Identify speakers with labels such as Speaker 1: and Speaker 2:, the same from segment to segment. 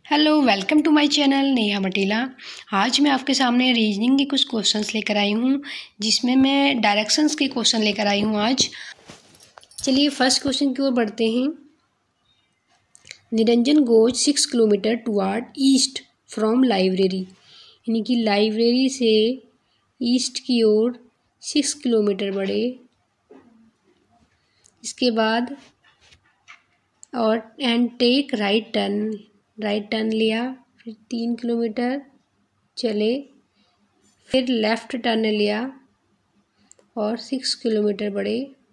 Speaker 1: Hello, welcome to my channel Neha Matela. आज मैं आपके सामने रीजनिंग के कुछ क्वेश्चंस लेकर आई हूँ, जिसमें मैं डायरेक्शंस के क्वेश्चन लेकर आई हूँ आज। चलिए फर्स्ट क्वेश्चन की ओर बढ़ते हैं। Niranjan goes 6 kilometre toward east from library, यानी कि लाइब्रेरी से ईस्ट की ओर 6 किलोमीटर बढ़े। इसके बाद और एंड टेक राइट टर्न लिया, फिर 3 किलोमीटर चले, फिर लेफ़्ट टर्न लिया और 6 किलोमीटर बढ़े,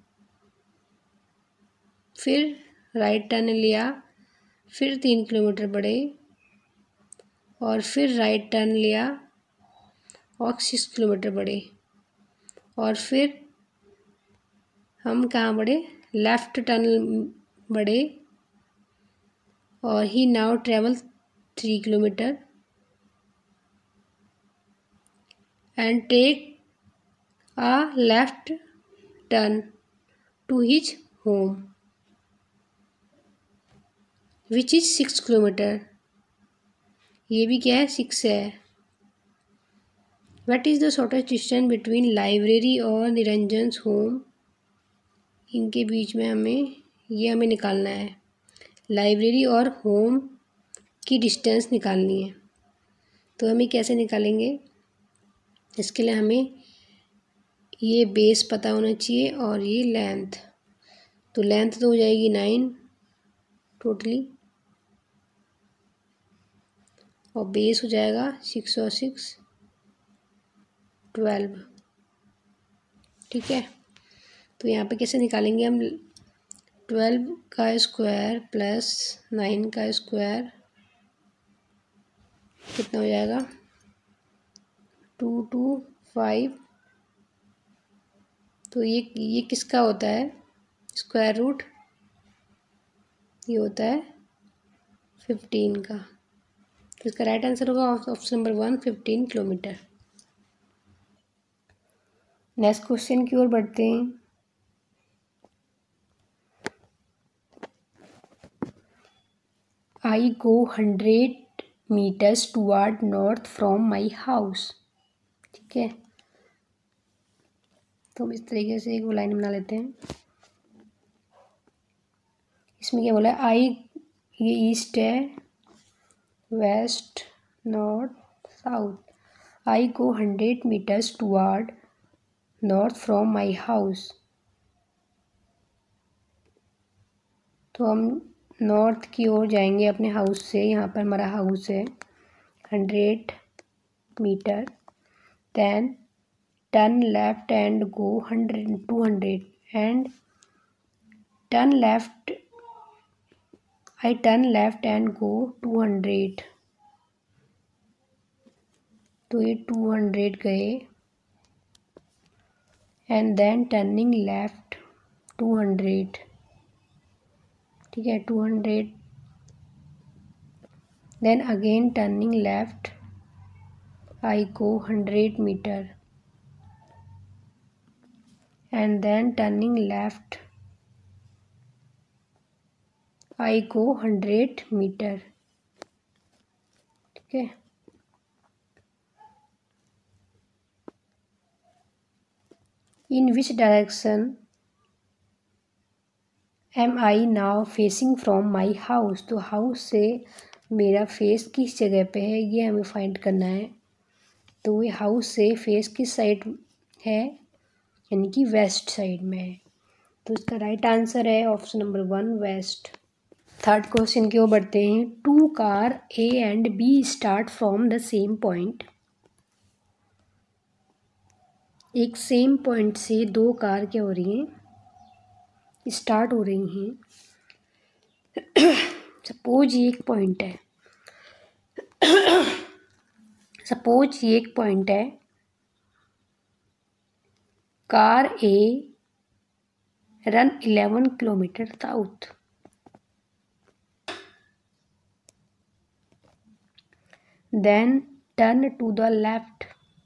Speaker 1: फिर राइट टर्न लिया, फिर 3 किलोमीटर बढ़े और फिर राइट टर्न लिया और 6 किलोमीटर बढ़े और फिर हम कहाँ बढ़े, लेफ़्ट टर्न बढ़े और he now travel 3 kilometre and take a left turn to his home, which is 6 kilometre. ये भी क्या है, 6 है। What is the shortest distance between library और निरंजन्स होम? इनके बीच में हमें निकालना है। लाइब्रेरी और होम की डिस्टेंस निकालनी है। तो हमें कैसे निकालेंगे? इसके लिए हमें ये बेस पता होना चाहिए और ये लेंथ। तो लेंथ तो हो जाएगी 9 टोटली और बेस हो जाएगा 6 और 6 12। ठीक है, तो यहाँ पे कैसे निकालेंगे हम? 12 का स्क्वायर प्लस 9 का स्क्वायर कितना हो जाएगा? 2 2 5। तो ये किसका होता है स्क्वायर रूट? ये होता है 15 का। तो इसका राइट आंसर होगा option number 1, 15 kilometre. Next question की ओर बढ़ते हैं। I go 100 meters toward north from my house। ठीक है, तो हम इस तरीके से एक लाइन बना लेते हैं। इसमें क्या बोला है? आई, ये ईस्ट है, west, north, south. I go 100 metres toward north from my house. तो हम नॉर्थ की ओर जाएंगे अपने हाउस से। यहाँ पर हमारा हाउस है 100 metre. Then turn left and go 200 and turn left. I turn left and go 200। तो ये 200 गए एंड देन टर्निंग लेफ्ट 200। ठीक है, 200 then again turning left. I go 100 metre and then turning left. I go 100 metre. ठीक है, in which direction am I now facing from my house? तो house से मेरा फेस किस जगह पे है, ये हमें फाइंड करना है। तो ये हाउस से फेस किस साइड है, यानी कि वेस्ट साइड में है। तो इसका राइट आंसर है option number 1, west. Third question की ओर बढ़ते हैं। 2 car A and B start from the same point. एक सेम पॉइंट से 2 कार क्या हो रही हैं, स्टार्ट हो रही हैं। सपोज ये एक पॉइंट है, car A run 11 kilometre south. Then turn to the left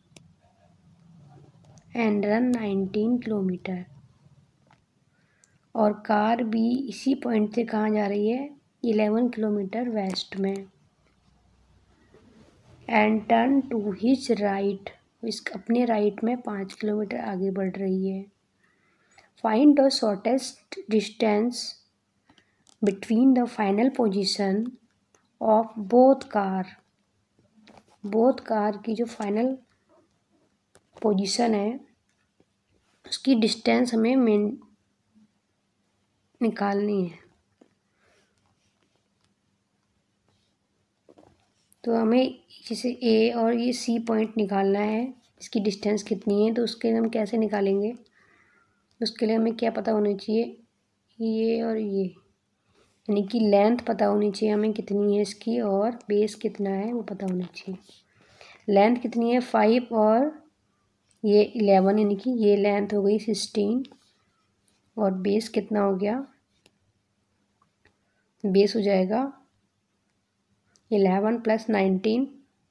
Speaker 1: and run 19 kilometre. और कार भी इसी पॉइंट से कहाँ जा रही है, 11 किलोमीटर वेस्ट में। And turn to his right, इस अपने राइट में 5 किलोमीटर आगे बढ़ रही है। Find the shortest distance between the final position of both car, both car की जो फाइनल पोजीशन है उसकी डिस्टेंस हमें निकालनी है। तो हमें जैसे ए और ये सी पॉइंट निकालना है, इसकी डिस्टेंस कितनी है, तो उसके लिए हम कैसे निकालेंगे, उसके लिए हमें क्या पता होना चाहिए, ये और ये, यानी कि लेंथ पता होनी चाहिए हमें कितनी है इसकी, और बेस कितना है वो पता होना चाहिए। लेंथ कितनी है 5 और ये 11, यानी कि ये लेंथ हो गई 16 और बेस कितना हो गया, बेस हो जाएगा 11 + 19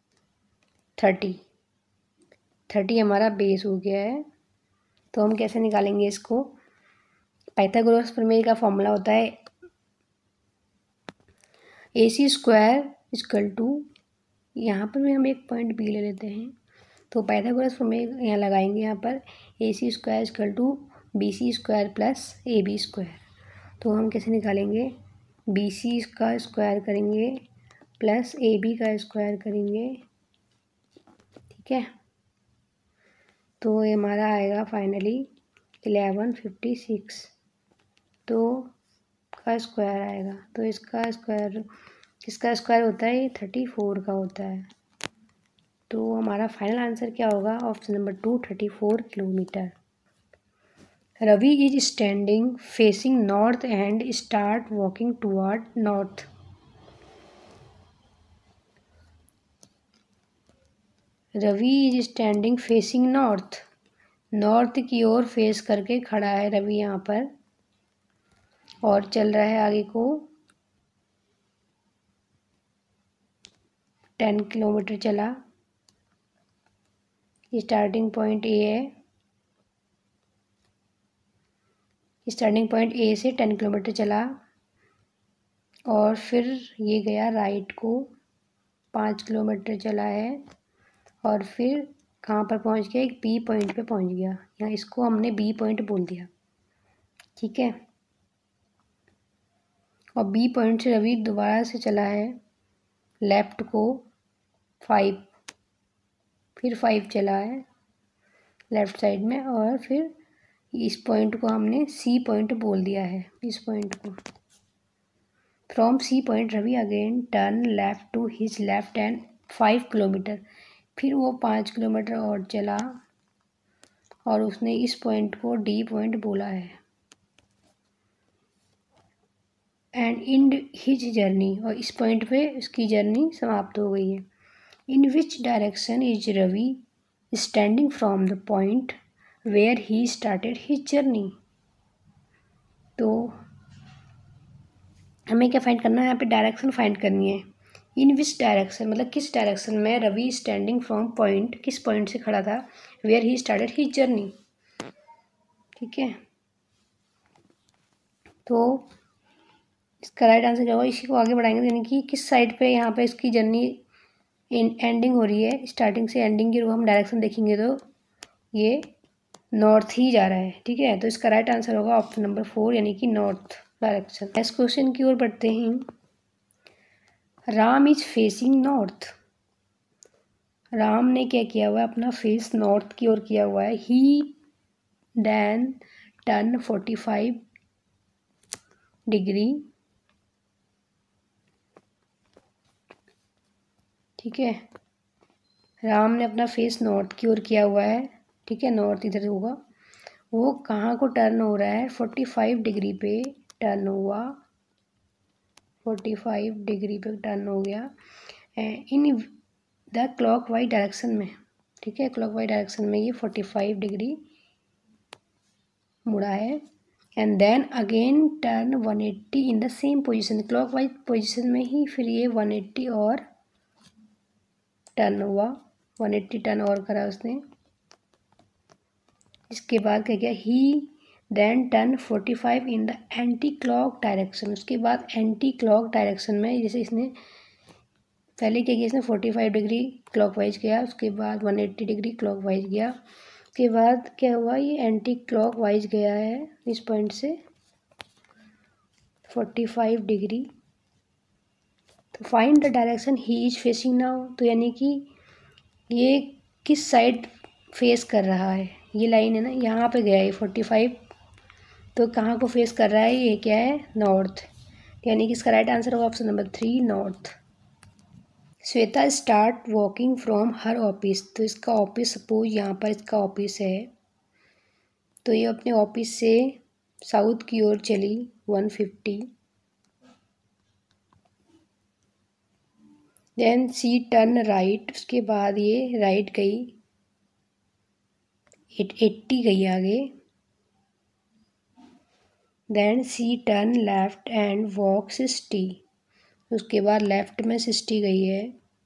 Speaker 1: 30 हमारा बेस हो गया है। तो हम कैसे निकालेंगे इसको, पाइथागोरस प्रमेय का फॉर्मूला होता है AC² = यहाँ पर भी हम एक पॉइंट बी ले लेते हैं, तो पाइथागोरस प्रमेय यहाँ लगाएंगे, यहाँ पर AC² = BC² + AB²। तो हम कैसे निकालेंगे, BC का स्क्वायर करेंगे प्लस AB का स्क्वायर करेंगे, ठीक है। तो ये हमारा आएगा फाइनली 1156, तो का स्क्वायर आएगा। तो इसका स्क्वायर किसका स्क्वायर होता है, ये 34 का होता है। तो हमारा फाइनल आंसर क्या होगा, option number 2 34 kilometre. Ravi is standing facing north and start walking toward north. Ravi is standing facing north, north की ओर फेस करके खड़ा है रवि यहाँ पर, और चल रहा है आगे को 10 किलोमीटर चला। स्टार्टिंग पॉइंट ए है, स्टार्टिंग पॉइंट ए से 10 किलोमीटर चला और फिर ये गया राइट को 5 किलोमीटर चला है और फिर कहाँ पर पहुँच गया, एक बी पॉइंट पे पहुँच गया, यहाँ इसको हमने बी पॉइंट बोल दिया, ठीक है। और बी पॉइंट से रवि दोबारा से चला है लेफ्ट को 5, फिर 5 चला है लेफ्ट साइड में, और फिर इस पॉइंट को हमने सी पॉइंट बोल दिया है, इस पॉइंट को। From C point Ravi again turn left to his left and 5 kilometre, फिर वो 5 किलोमीटर और चला और उसने इस पॉइंट को डी पॉइंट बोला है। एंड इन हिज जर्नी, और इस पॉइंट पे उसकी जर्नी समाप्त हो गई है। In which direction is Ravi standing from the point where he started his journey. तो हमें क्या फाइंड करना है, यहाँ पे डायरेक्शन फाइंड करनी है। इन विच डायरेक्शन मतलब किस डायरेक्शन में रवि स्टैंडिंग फ्रॉम पॉइंट, किस पॉइंट से खड़ा था, where he started his journey, ठीक है। तो इसका राइट आंसर क्या होगा, इसी को आगे बढ़ाएंगे, यानी कि किस साइड पे यहाँ पे इसकी जर्नी एंडिंग हो रही है, स्टार्टिंग से एंडिंग की हम डायरेक्शन देखेंगे तो ये नॉर्थ ही जा रहा है, ठीक है। तो इसका राइट आंसर होगा ऑप्शन नंबर 4, यानी कि नॉर्थ डायरेक्शन। नेक्स्ट क्वेश्चन की ओर बढ़ते हैं। Ram is facing north, Ram ने क्या किया हुआ है, अपना फेस नॉर्थ की ओर किया हुआ है। ही देन टर्न 45 डिग्री, ठीक है। राम ने अपना फेस नॉर्थ की ओर किया हुआ है, ठीक है, नॉर्थ इधर होगा। वो कहाँ को टर्न हो रहा है, 45 डिग्री पे टर्न हुआ, 45 डिग्री पे टर्न हो गया in the clockwise direction में, ठीक है। क्लॉक वाइज डायरेक्शन में ये 45 डिग्री मुड़ा है। And then again turn 180 in the same position, clockwise position में ही फिर ये 180 और टर्न हुआ, 180 टर्न और करा उसने। इसके बाद क्या किया, he then turn 45 in the anti clock direction, उसके बाद एंटी क्लॉक डायरेक्शन में, जैसे इसने पहले क्या किया इसने 45 डिग्री क्लॉकवाइज गया, उसके बाद 180 डिग्री क्लॉकवाइज गया, उसके बाद क्या हुआ ये एंटी क्लॉकवाइज गया है इस पॉइंट से 45 डिग्री। तो find the direction he is facing now, तो यानी कि ये किस साइड फेस कर रहा है, ये लाइन है ना यहाँ पे गया है 45, तो कहाँ को फेस कर रहा है ये क्या है नॉर्थ, यानी कि इसका राइट आंसर होगा option number 3 north. Shweta start walking from her office, तो इसका ऑफिस सपोज यहाँ पर इसका ऑफिस है, तो ये अपने ऑफिस से साउथ की ओर चली 150, देन सी टर्न राइट, उसके बाद ये राइट गई 80 गई आगे, then she turn left and walk 60, उसके बाद लेफ्ट में 60 गई है,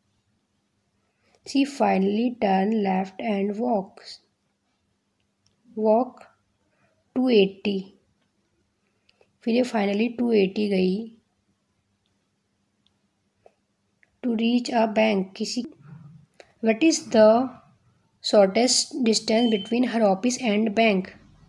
Speaker 1: she finally turn left and walk 280, फिर ये फाइनली 280 गई टू रीच अ बैंक किसी। What is the shortest distance between her office and bank,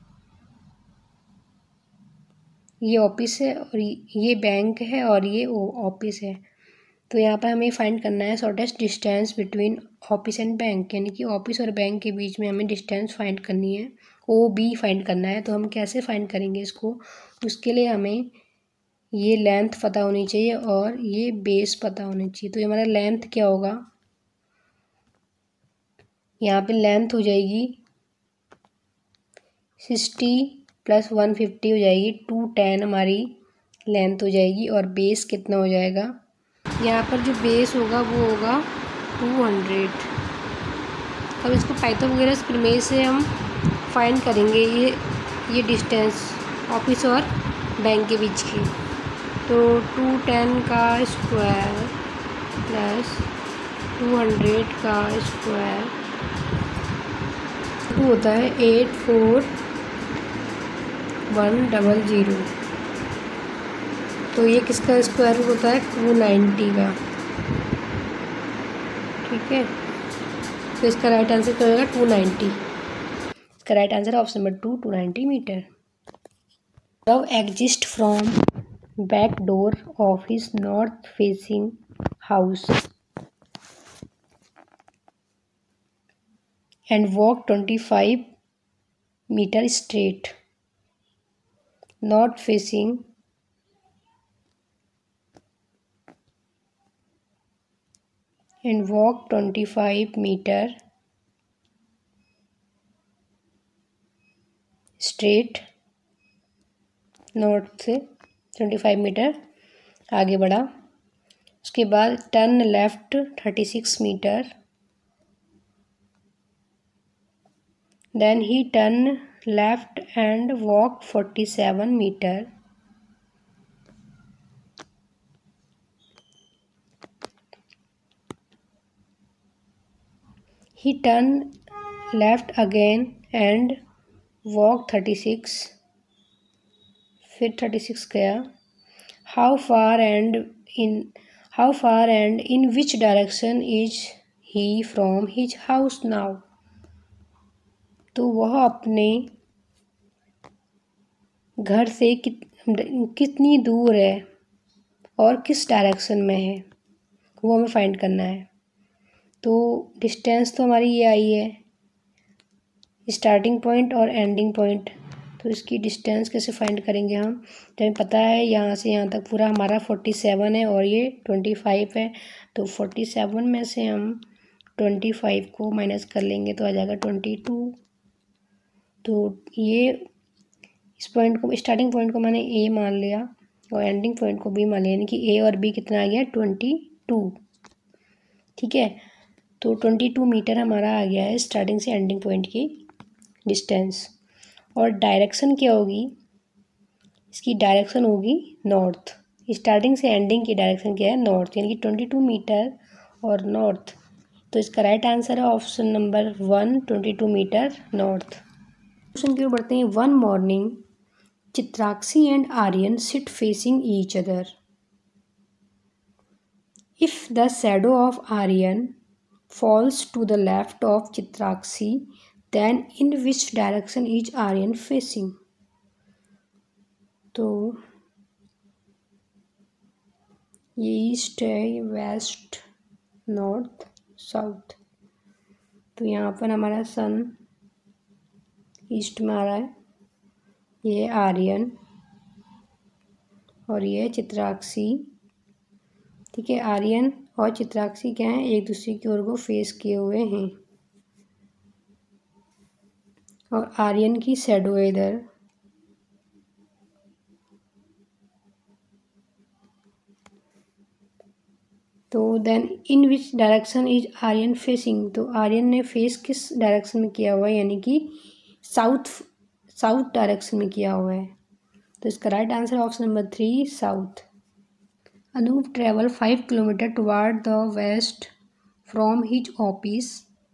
Speaker 1: ये ऑफिस है और ये बैंक है और ये ऑफिस है, तो यहाँ पर हमें फाइंड करना है shortest distance between office and bank, यानी कि ऑफिस और बैंक के बीच में हमें डिस्टेंस फाइंड करनी है, ओ बी फाइंड करना है। तो हम कैसे फाइंड करेंगे इसको, उसके लिए हमें ये लेंथ पता होनी चाहिए और ये बेस पता होनी चाहिए। तो ये हमारा लेंथ क्या होगा, यहाँ पे लेंथ हो जाएगी 60 + 150 हो जाएगी 210 हमारी लेंथ हो जाएगी, और बेस कितना हो जाएगा, यहाँ पर जो बेस होगा वो होगा 200। अब इसको पाइथन वगैरह प्रमेय से हम फाइंड करेंगे ये डिस्टेंस ऑफिस और बैंक के बीच की। तो 210 का स्क्वायर प्लस 200 का स्क्वायर टू होता है 84100, तो ये किसका स्क्वायर रूट होता है 290 का, ठीक है। तो इसका राइट आंसर क्या होगा 290, इसका right answer option number 290 metre. Luv exits from back door of his north facing house and walk 25 meter straight, north facing and walk 25 meter straight, north से 25 मीटर आगे बढ़ा, उसके बाद turn left 36 metre, then he turned left and walked 47 meter, he turned left again and walked 36, फिर 36 गया, how far and in which direction is he from his house now, तो वह अपने घर से कितनी दूर है और किस डायरेक्शन में है, वो हमें फाइंड करना है। तो डिस्टेंस तो हमारी ये आई है स्टार्टिंग पॉइंट और एंडिंग पॉइंट, तो इसकी डिस्टेंस कैसे फाइंड करेंगे हम, तो हमें पता है यहाँ से यहाँ तक पूरा हमारा 47 है और ये 25 है, तो 47 में से हम 25 को माइनस कर लेंगे तो आ जाएगा 22। तो ये इस पॉइंट को स्टार्टिंग पॉइंट को मैंने ए मान लिया और एंडिंग पॉइंट को बी मान लिया, यानी कि ए और बी कितना आ गया 22, ठीक है। तो 22 मीटर हमारा आ गया है स्टार्टिंग से एंडिंग पॉइंट की डिस्टेंस। और डायरेक्शन क्या होगी, इसकी डायरेक्शन होगी नॉर्थ, स्टार्टिंग से एंडिंग की डायरेक्शन क्या है नॉर्थ, यानी कि 22 मीटर और नॉर्थ, तो इसका राइट आंसर है option number 1 22 metre north. Question की ओर बढ़ते हैं। One morning Chitrakshi and Aryan sit facing each other, If the shadow of Aryan falls to the left of Chitrakshi, then in which direction is Aryan facing? तो ये east है, west, north, south. तो यहाँ पर हमारा सन ईस्ट में आ रहा है, ये आर्यन और ये चित्राक्षी। ठीक है, आर्यन और चित्राक्षी क्या हैं, एक दूसरे की ओर को फेस किए हुए हैं और आर्यन की शैडो है इधर। तो then in which direction is Aryan facing? तो आर्यन ने फेस किस डायरेक्शन में किया हुआ है, यानी कि साउथ डायरेक्शन में किया हुआ है। तो इसका right answer option number 3 south. Anup travel 5 kilometre toward the west from his office.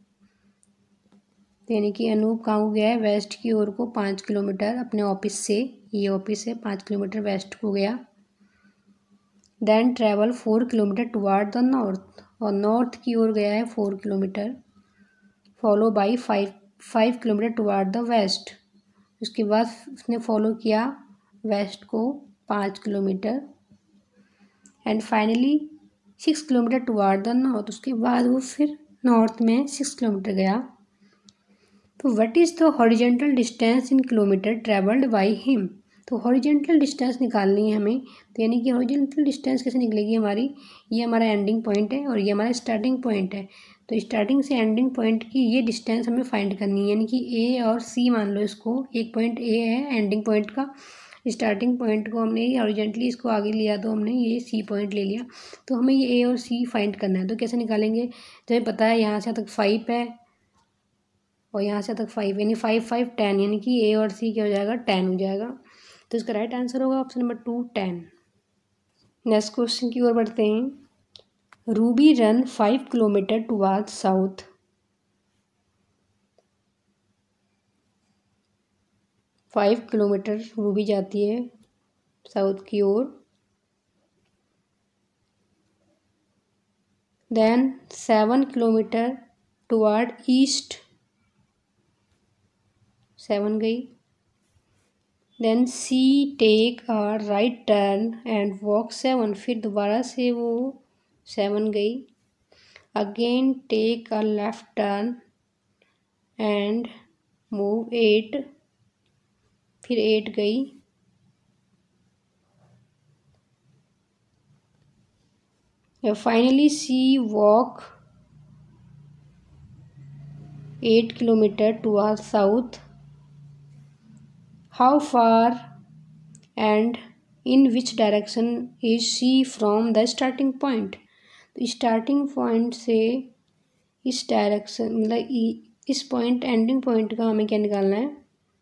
Speaker 1: यानी कि अनूप कहाँ को गया है, वेस्ट की ओर को 5 किलोमीटर अपने ऑफिस से, ये ऑफिस है, 5 किलोमीटर वेस्ट को गया। Then travel 4 kilometre toward the north, और नॉर्थ की ओर गया है 4 kilometre, follow by 5 kilometre toward the west. उसके बाद उसने फॉलो किया वेस्ट को 5 kilometre and finally 6 kilometre toward the north. उसके बाद वो फिर नॉर्थ में 6 किलोमीटर गया। तो what is the horizontal distance in kilometre travelled by him? तो हॉरिजेंटल डिस्टेंस निकालनी है हमें। तो यानी कि हॉरिजेंटल डिस्टेंस कैसे निकलेगी हमारी, ये हमारा एंडिंग पॉइंट है और ये हमारा स्टार्टिंग पॉइंट है। तो स्टार्टिंग से एंडिंग पॉइंट की ये डिस्टेंस हमें फाइंड करनी है, यानी कि ए और सी मान लो इसको। एक पॉइंट ए है एंडिंग पॉइंट का, स्टार्टिंग पॉइंट को हमने हॉरिजेंटली इसको आगे लिया तो हमने ये सी पॉइंट ले लिया। तो हमें ये ए और सी फाइंड करना है। तो कैसे निकालेंगे, जो हमें पता है यहाँ से तक 5 है और यहाँ से तक 5, यानी 5 5 10, यानी कि ए और सी क्या हो जाएगा, 10 हो जाएगा। तो इसका राइट आंसर होगा ऑप्शन नंबर 2 10। नेक्स्ट क्वेश्चन की ओर बढ़ते हैं। Ruby run 5 kilometre toward south. 5 kilometre Ruby जाती है साउथ की ओर। देन 7 किलोमीटर टुवार्ड ईस्ट, 7 गई। Then she take a right turn and walk 7, फिर दोबारा से वो 7 गई। Again take a left turn and move 8, फिर 8 गई। Finally she walk 8 kilometre toward south. How far and in which direction is she from the starting point? तो starting point से इस डायरेक्शन, मतलब इस पॉइंट एंडिंग पॉइंट का हमें क्या निकालना है,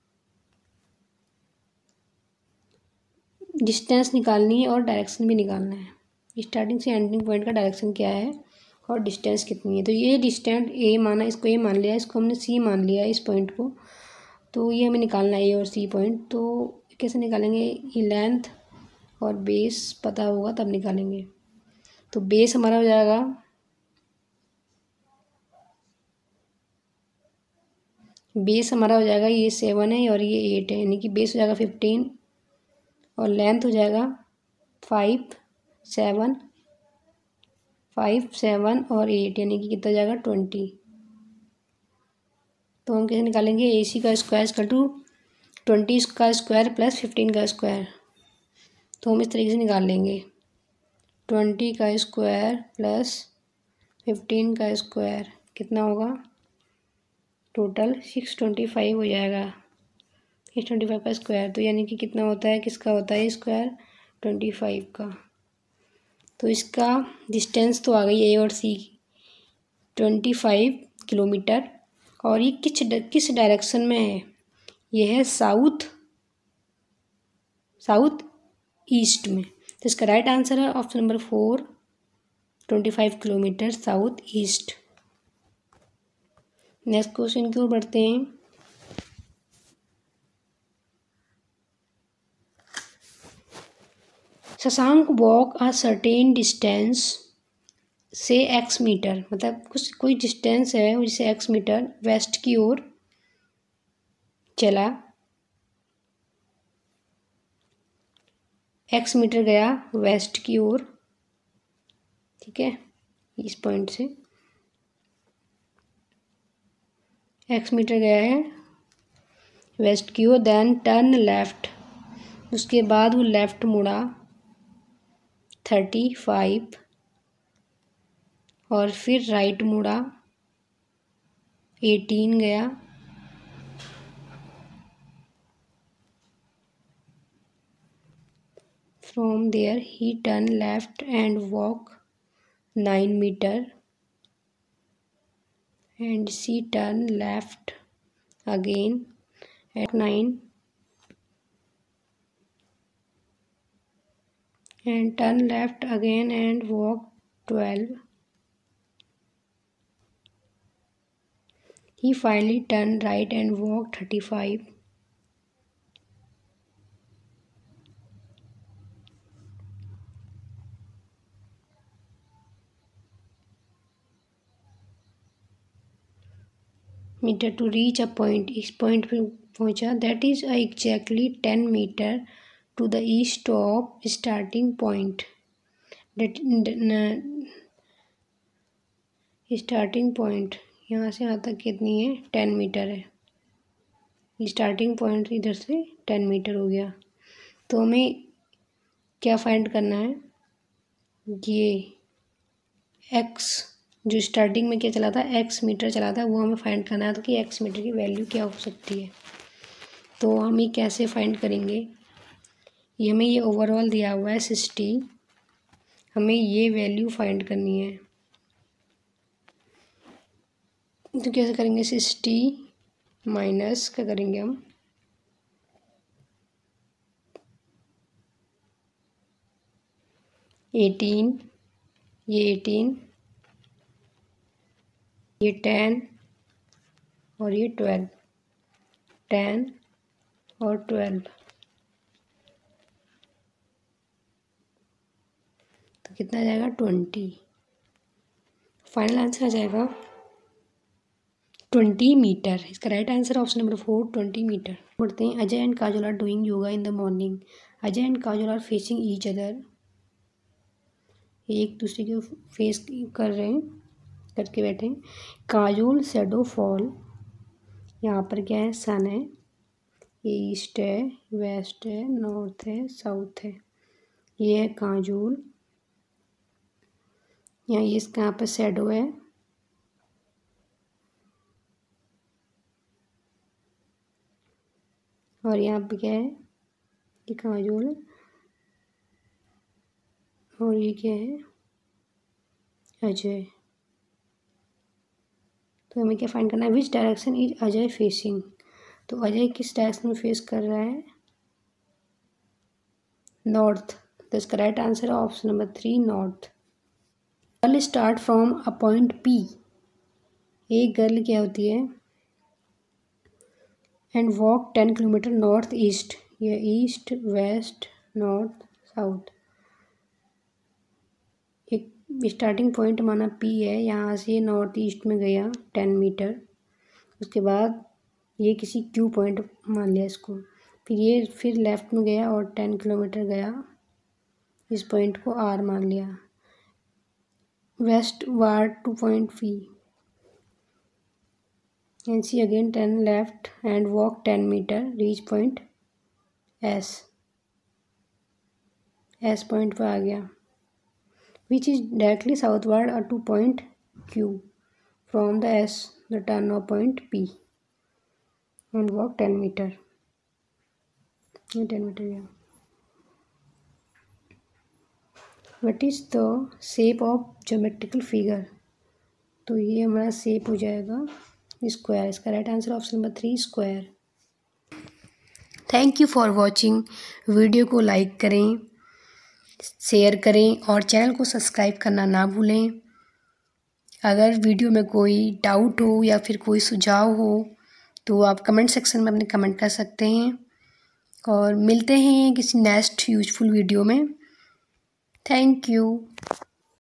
Speaker 1: डिस्टेंस निकालनी है और डायरेक्शन भी निकालना है। स्टार्टिंग से एंडिंग पॉइंट का डायरेक्शन क्या है और डिस्टेंस कितनी है। तो ये डिस्टेंस ए माना, इसको ए मान लिया, इसको हमने सी मान लिया इस पॉइंट को। तो ये हमें निकालना है ए और सी पॉइंट। तो कैसे निकालेंगे, ये लेंथ और बेस पता होगा तब निकालेंगे। तो बेस हमारा हो जाएगा ये 7 है और ये 8 है, यानी कि बेस हो जाएगा 15 और लेंथ हो जाएगा 5 7 5 7 और 8, यानी कि कितना जाएगा 20। तो हम कैसे निकालेंगे, ए सी का स्क्वायर इक्वल टू 20 का स्क्वायर प्लस 15 का स्क्वायर। तो हम इस तरीके से निकाल लेंगे, 20 का स्क्वायर प्लस 15 का स्क्वायर कितना होगा, टोटल 625 हो जाएगा। 625 का स्क्वायर, तो यानी कि कितना होता है, किसका होता है स्क्वायर, 25 का। तो इसका डिस्टेंस तो आ गई ए और सी 25 किलोमीटर। और ये किस डायरेक्शन में है, ये है साउथ ईस्ट में। तो इसका राइट आंसर है option number 4 25 kilometre south east. Next question की ओर बढ़ते हैं। Shashank walk a certain distance से x मीटर, मतलब कुछ कोई डिस्टेंस है जिसे x मीटर वेस्ट की ओर चला, x मीटर गया वेस्ट की ओर, ठीक है, इस पॉइंट से x मीटर गया है वेस्ट की ओर, देन टर्न लेफ्ट, उसके बाद वो लेफ्ट मुड़ा 35 और फिर राइट मुड़ा 18 गया, from there he turn left and walk 9 metre and she turn left again at 9 and turn left again and walk 12. He finally turned right and walked 35. Metre to reach a point, इस point पे पहुंचा, that is exactly 10 metre to the east of starting point, starting point यहाँ से यहाँ तक कितनी है 10 metre है, स्टार्टिंग पॉइंट इधर से 10 मीटर हो गया। तो हमें क्या फाइंड करना है, ये एक्स जो स्टार्टिंग में क्या चला था x मीटर चला था वो हमें फाइंड करना है, तो कि x मीटर की वैल्यू क्या हो सकती है। तो हम ये कैसे फाइंड करेंगे, ये हमें ये ओवरऑल दिया हुआ है 60, हमें ये वैल्यू फाइंड करनी है। तो कैसे करेंगे, 60 माइनस क्या करेंगे हम 18, ये 18, ये 10 और ये 12, 10 और 12, तो कितना आ जाएगा 20। फाइनल आंसर आ जाएगा 20 मीटर। इसका right answer option number 4 20 metre. पढ़ते हैं, Ajay and Kajal are doing yoga in the morning. Ajay and Kajal are facing each other, एक दूसरे के फेस कर रहे हैं, करके बैठे हैं। काजोल शैडो फॉल, यहाँ पर क्या है सन है, ये ईस्ट है, वेस्ट है, नॉर्थ है, साउथ है, ये है काजोल, यहाँ ये इसका यहाँ पर शैडो है, और यहाँ पे क्या है ये काजोल है, और ये क्या है अजय। तो हमें क्या फाइंड करना है, which direction is Ajay facing, तो अजय किस डायरेक्शन में फेस कर रहा है, नॉर्थ। तो इसका राइट आंसर है option number 3 north. Girl start from a point P, एक गर्ल क्या होती है and walk 10 kilometre north east, ये ईस्ट वेस्ट नॉर्थ साउथ, एक स्टार्टिंग पॉइंट माना पी है, यहाँ से नॉर्थ ईस्ट में गया 10 मीटर, उसके बाद ये किसी क्यू पॉइंट मान लिया इसको, फिर ये फिर लेफ्ट में गया और 10 किलोमीटर गया, इस पॉइंट को आर मान लिया, westward to point P, and she again turn left and walk 10 meter, reach point S, S point पर आ गया, which is directly southward or to point Q, from the S the turn of point P and walk 10 meter, 10 meter गया। What is the shape of geometrical figure, तो ये हमारा shape हो जाएगा square, इसका right answer option number 3 square. Thank you for watching, video को like करें, share करें और चैनल को सब्सक्राइब करना ना भूलें। अगर वीडियो में कोई डाउट हो या फिर कोई सुझाव हो तो आप कमेंट सेक्शन में अपने कमेंट कर सकते हैं, और मिलते हैं किसी नेक्स्ट यूजफुल वीडियो में। Thank you.